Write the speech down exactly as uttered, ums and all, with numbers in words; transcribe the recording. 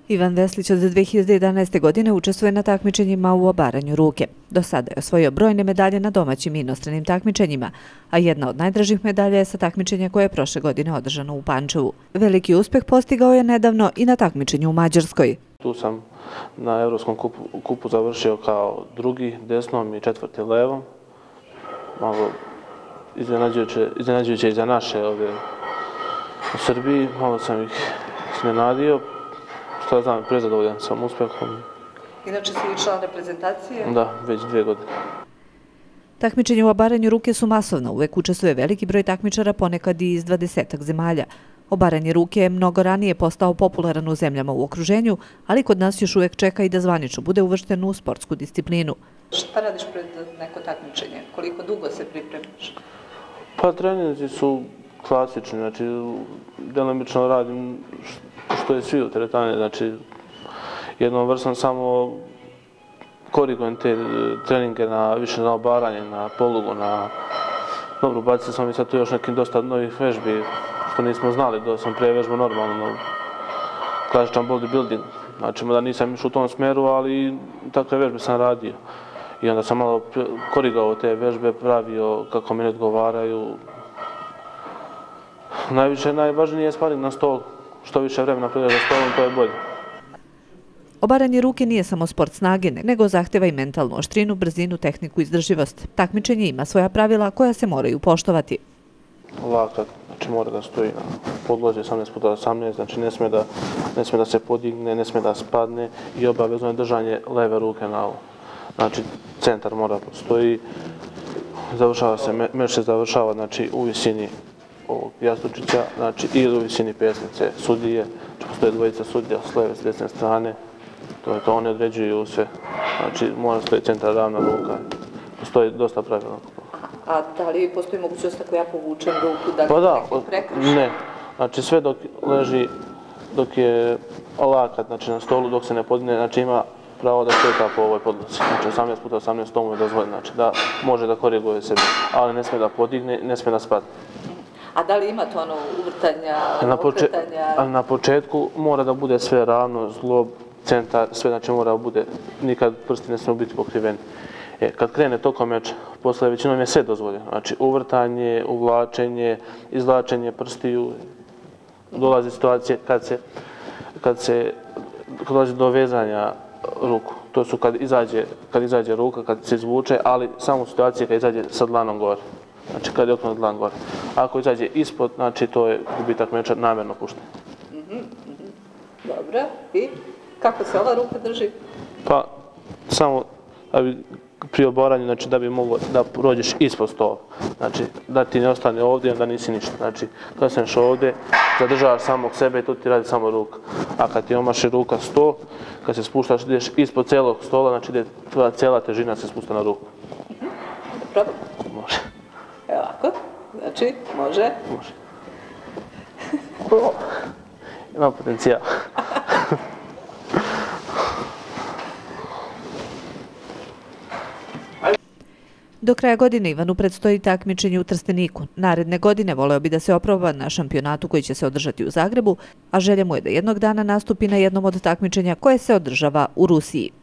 Ivan Veslić od dve hiljade jedanaeste. godine učestvuje na takmičenjima u obaranju ruke. Do sada je osvojio brojne medalje na domaćim i inostranim takmičenjima, a jedna od najdražih medalja je sa takmičenja koje je prošle godine održano u Pančevu. Veliki uspeh postigao je nedavno i na takmičenju u Mađarskoj. Tu sam na Evropskom kupu, kupu završio kao drugi desnom i četvrti levom. Malo iznenađujuće, iznenađujuće i za naše ovdje u Srbiji. Malo sam ih iznenadio. Što znam, prezadovoljan sam uspehom. Inače si i član reprezentacije? Da, već dvije godine. Takmičenje u obaranju ruke su masovno. Uvek učestvuje veliki broj takmičara, ponekad i iz dvadesetak zemalja. Obaranje ruke je mnogo ranije postao popularan u zemljama u okruženju, ali kod nas još uvek čeka i da zvanično bude uvršten u sportsku disciplinu. Šta radiš pred neko takmičenje? Koliko dugo se pripremaš? Pa treninzi su klasični, znači delimično radim što je svi u teretani, znači jednom vrstom samo korigujem te treninge na više na obaranje, na polugu, na dobro, bacili smo mi sad tu još nekim dosta novih vežbi što nismo znali, da sam pre vežbu normalno klasičan bodybuilding, znači da nisam išao u tom smeru, ali takve vežbe sam radio. I onda sam malo korigao te vežbe, pravio kako mi ne odgovaraju. Najviše, najvažnije je sparing na stolu. Što više vremena predaš za stolom, to je bolje. Obaranje ruke nije samo sport snage, nego zahteva i mentalnu oštrinu, brzinu, tehniku i izdrživost. Takmičenje ima svoja pravila koja se moraju poštovati. Lakat, znači mora da stoji na podlozi osamnaest puta osamnaest, znači ne sme da, ne sme da se podigne, ne sme da spadne i obavezno je držanje leve ruke na ovo. Znači centar mora postoji, završava se, meč se završava znači, u visini ovog jastučića, znači ili u visini pesnice sudije, znači postoje dvojica sudija s leve, s desne strane, to je to, oni određuju sve, znači mora stoji centar ravna ruka, postoji dosta pravila. A da li postoji mogućnost ako ja povučem ruku da li pa da, neko prekrši? Ne, znači sve dok leži, dok je lakat znači, na stolu, dok se ne podigne, znači ima pravo da šeta po ovoj podlozi. Znači osamnaest puta osamnaest tomu je dozvoljeno, znači da može da koriguje sebe, ali ne smije da podigne, ne smije da spadne. A da li ima to ono uvrtanja, na poče okretanja? Ali na početku mora da bude sve ravno, zglob, centar, sve znači mora da bude, nikad prsti ne smiju biti pokriveni. E, kad krene tokom meča, posle većinom je sve dozvoljeno. Znači uvrtanje, uvlačenje, izvlačenje prstiju, dolazi situacije kad se, kad se kad dolazi do vezanja ruku. To su kad izađe, kad izađe ruka, kad se izvuče, ali samo situacije kad izađe sa dlanom gore. Znači kad je okrenut dlan gore. Ako izađe ispod, znači to je gubitak meča namjerno pušten. Mm-hmm, mm-hmm. Dobro. I kako se ova ruka drži? Pa samo da bi pri obaranju, znači da bi moglo da prođeš ispod stola. Znači da ti ne ostane ovdje, onda nisi ništa. Znači kad se ovdje, zadržavaš samog sebe i tu ti radi samo ruka. A kad ti omaši ruka stol, kad se spuštaš, ideš ispod celog stola, znači da tvoja cijela težina se spušta na ruku. Mm-hmm. Da probam? Može. Evo ovako, znači može? Može. O, imam potencijal. Do kraja godine Ivanu predstoji takmičenje u Trsteniku. Naredne godine voleo bi da se oproba na šampionatu koji će se održati u Zagrebu, a želja mu je da jednog dana nastupi na jednom od takmičenja koje se održava u Rusiji.